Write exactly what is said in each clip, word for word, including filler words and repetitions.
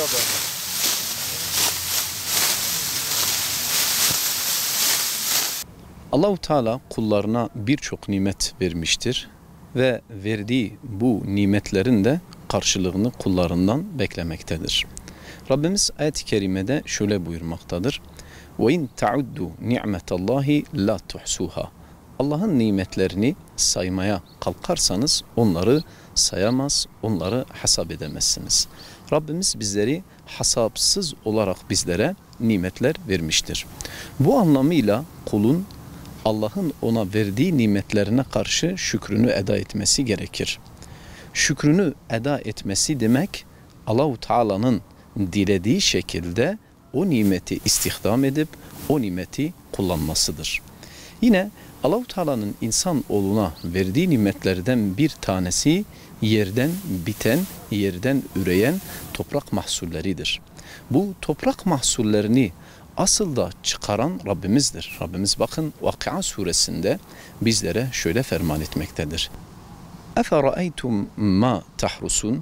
Allah-u Teala kullarına birçok nimet vermiştir ve verdiği bu nimetlerin de karşılığını kullarından beklemektedir. Rabbimiz ayet-i kerimede şöyle buyurmaktadır. وَاِنْ تَعُدُّوا نِعْمَةَ اللّٰهِ لَا تُحْسُوهَا Allah'ın nimetlerini saymaya kalkarsanız onları sayamaz, onları hesap edemezsiniz. Rabbimiz bizleri hesapsız olarak bizlere nimetler vermiştir. Bu anlamıyla kulun Allah'ın ona verdiği nimetlerine karşı şükrünü eda etmesi gerekir. Şükrünü eda etmesi demek Allah-u Teala'nın dilediği şekilde o nimeti istihdam edip o nimeti kullanmasıdır. Yine Allah-u Teala'nın insan oğluna verdiği nimetlerden bir tanesi yerden biten, yerden üreyen toprak mahsulleridir. Bu toprak mahsullerini asıl da çıkaran Rabbimizdir. Rabbimiz bakın Vakıa suresinde bizlere şöyle ferman etmektedir. اَفَرَأَيْتُمْ مَا تَحْرُسُونَ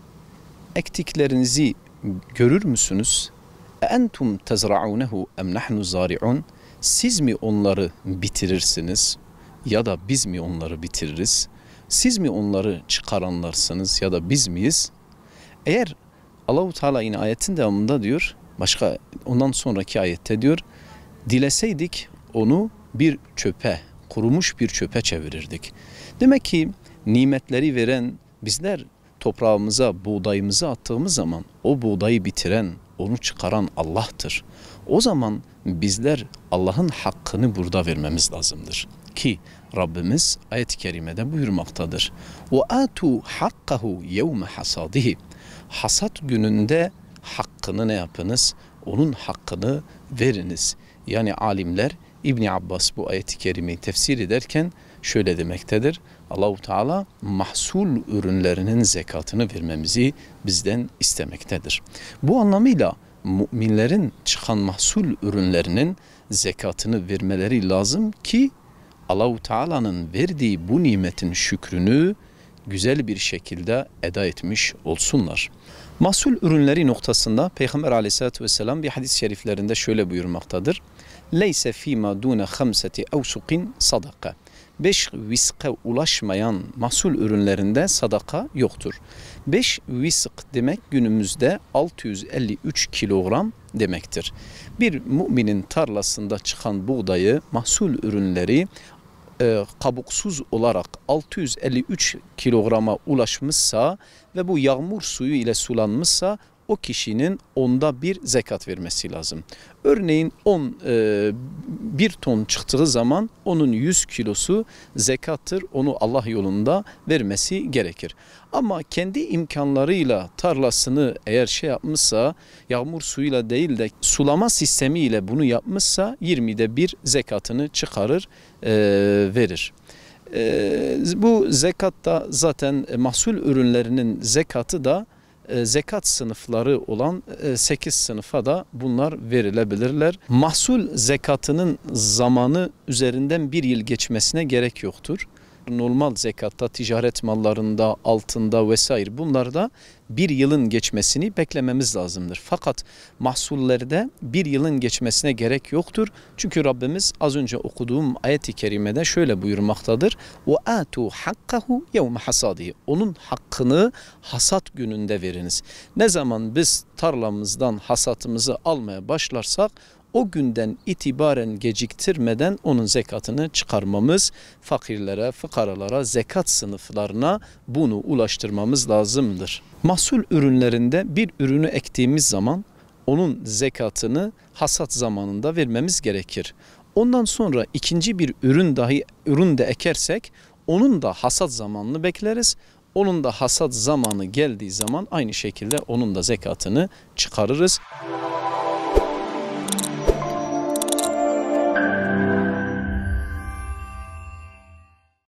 Ektiklerinizi görür müsünüz? اَاَنْتُمْ تَزْرَعُونَهُ اَمْ نَحْنُ زَارِعُونَ Siz mi onları bitirirsiniz ya da biz mi onları bitiririz? Siz mi onları çıkaranlarsınız ya da biz miyiz? Eğer Allah-u Teala yine ayetin devamında diyor, başka ondan sonraki ayette diyor, dileseydik onu bir çöpe, kurumuş bir çöpe çevirirdik. Demek ki nimetleri veren, bizler toprağımıza, buğdayımızı attığımız zaman o buğdayı bitiren, onu çıkaran Allah'tır. O zaman bizler Allah'ın hakkını burada vermemiz lazımdır. Ki Rabbimiz ayet-i kerimede buyurmaktadır. وَآتُوا حَقَّهُ يَوْمَ حَصَادِهِ Hasat gününde hakkını ne yapınız? Onun hakkını veriniz. Yani alimler İbn Abbas bu ayet-i kerimeyi tefsir ederken şöyle demektedir. Allah-u Teala mahsul ürünlerinin zekatını vermemizi bizden istemektedir. Bu anlamıyla müminlerin çıkan mahsul ürünlerinin zekatını vermeleri lazım ki Allah-u Teala'nın verdiği bu nimetin şükrünü güzel bir şekilde eda etmiş olsunlar. Mahsul ürünleri noktasında Peygamber Aleyhisselatü Vesselam bir hadis-i şeriflerinde şöyle buyurmaktadır. Leyse fîmâ dûne khamseti evsukin sadaka. Beş viske ulaşmayan mahsul ürünlerinde sadaka yoktur. Beş visk demek günümüzde altı yüz elli üç kilogram demektir. Bir müminin tarlasında çıkan buğdayı, mahsul ürünleri e, kabuksuz olarak altı yüz elli üç kilograma ulaşmışsa ve bu yağmur suyu ile sulanmışsa o kişinin onda bir zekat vermesi lazım. Örneğin on, e, bir ton çıktığı zaman onun yüz kilosu zekattır. Onu Allah yolunda vermesi gerekir. Ama kendi imkanlarıyla tarlasını eğer şey yapmışsa, yağmur suyuyla değil de sulama sistemiyle bunu yapmışsa yirmide bir zekatını çıkarır, e, verir. E, bu zekatta zaten mahsul ürünlerinin zekatı da zekat sınıfları olan sekiz sınıfa da bunlar verilebilirler. Mahsul zekatının zamanı üzerinden bir yıl geçmesine gerek yoktur. Normal zekatta, ticaret mallarında, altında vesaire bunlarda bir yılın geçmesini beklememiz lazımdır. Fakat mahsullerde bir yılın geçmesine gerek yoktur. Çünkü Rabbimiz az önce okuduğum ayet-i kerimede şöyle buyurmaktadır. وَآتُوا حَقَّهُ يَوْمَ حَصَادِهِ Onun hakkını hasat gününde veriniz. Ne zaman biz tarlamızdan hasatımızı almaya başlarsak o günden itibaren geciktirmeden onun zekatını çıkarmamız, fakirlere, fıkaralara, zekat sınıflarına bunu ulaştırmamız lazımdır. Mahsul ürünlerinde bir ürünü ektiğimiz zaman onun zekatını hasat zamanında vermemiz gerekir. Ondan sonra ikinci bir ürün dahi ürün de ekersek onun da hasat zamanını bekleriz. Onun da hasat zamanı geldiği zaman aynı şekilde onun da zekatını çıkarırız.